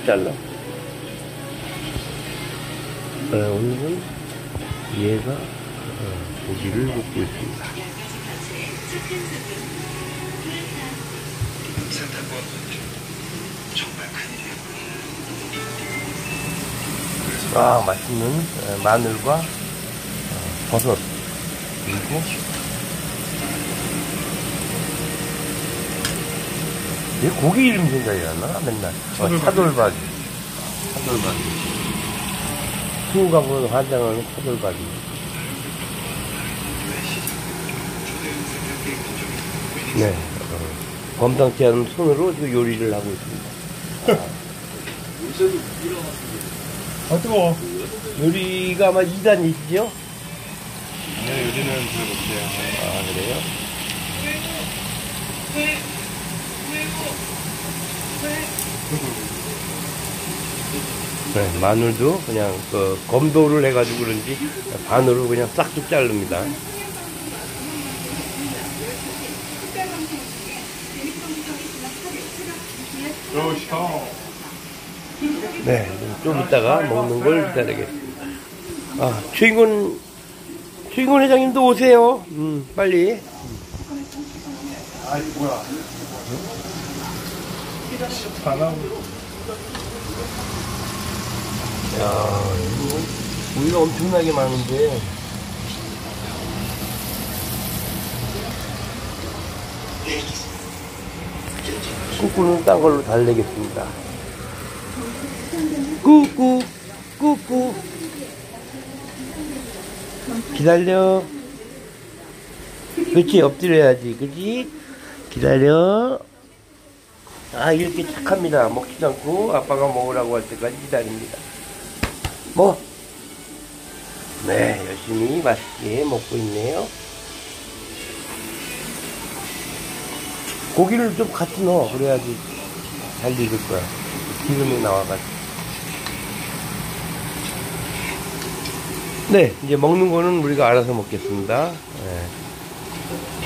잘라. 오늘은 얘가 고기를 굽고 있습니다. 아, 맛있는 마늘과 버섯, 그리고 이 고기 이름 생각이 안 나? 맨날 차돌박이. 친구가 환장하는 차돌박이. 네, 범상치 않은 손으로 요리를 하고 있습니다. 아, 뜨거워. 요리가 아마 2단이시죠? 네, 요리는 잘 못해요. 아, 그래요? 네, 마늘도 그냥 검도를 해가지고 그런지 반으로 그냥 싹둑 자릅니다. 네, 좀 이따가 먹는 걸 기다리겠습니다. 아, 최인곤 회장님도 오세요. 빨리. 아이, 뭐야. 다 나오고. 야, 이거 우리가 엄청나게 많은데. 꾸꾸는 딴 걸로 달래겠습니다. 꾸꾸. 기다려. 그렇지, 엎드려야지. 그렇지? 기다려. 아, 이렇게 착합니다. 먹지도 않고 아빠가 먹으라고 할 때까지 기다립니다. 네, 열심히 맛있게 먹고 있네요. 고기를 좀 같이 넣어. 그래야지 잘 익을 거야. 기름이 나와가지고. 네, 이제 먹는 거는 우리가 알아서 먹겠습니다. 네.